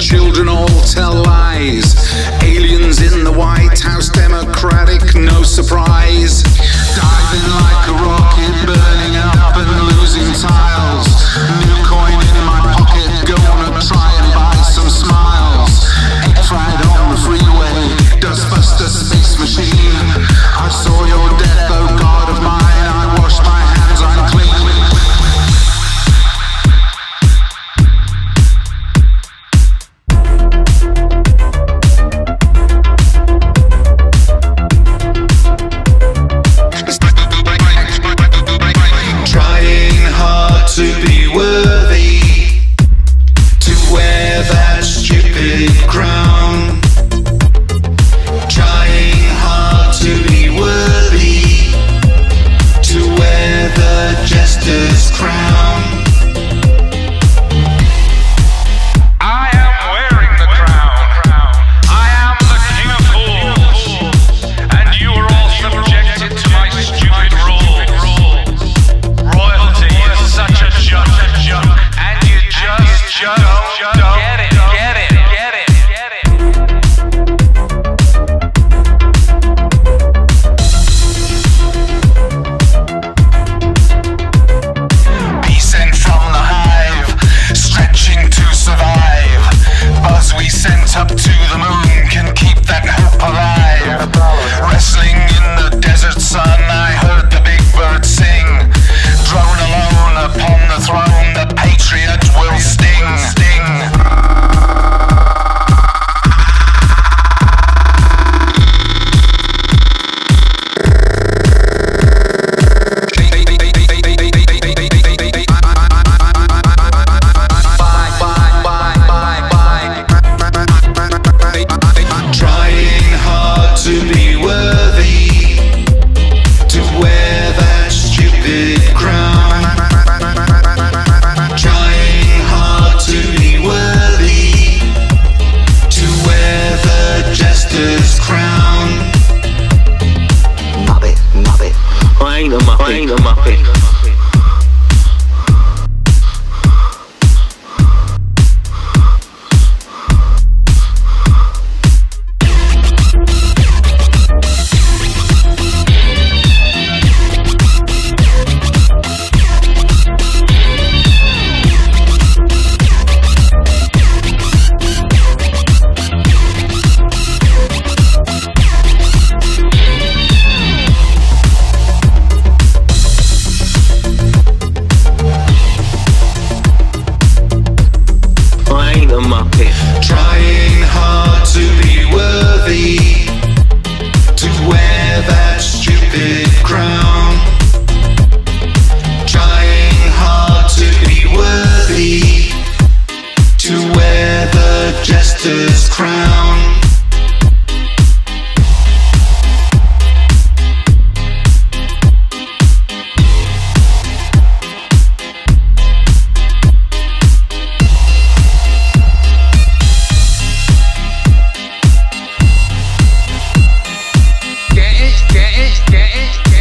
children all tell lies. Aliens in the White House, democratic, no surprise. Diving like a rocket, burning up and losing tiles. New coin in my pocket, gonna try and buy some smiles. Egg fried on the freeway, dustbuster space machine. I saw your death, oh God of mine, I washed my hands, I'm clean. To be worthy, to wear that stupid crown. Trying hard to be worthy, to wear the jester's crown. I am wearing the crown. I am the king of fools, and you are all subjected to my stupid rules. Royalty is such a junk, and you just don't get it. Be sent from the hive, stretching to survive. Buzz we sent up to the moon can keep that hope alive. Wrestling in the desert sun, I heard the big bird sing. Drone alone upon the throne, the patriot will sting. Trying hard to be worthy, to wear that stupid crown. Trying hard to be worthy, to wear the jester's crown. Muppet. I ain't a Muppet. Trying hard to be worthy, to wear that stupid crown. Trying hard to be worthy, to wear the jester's crown. Get it.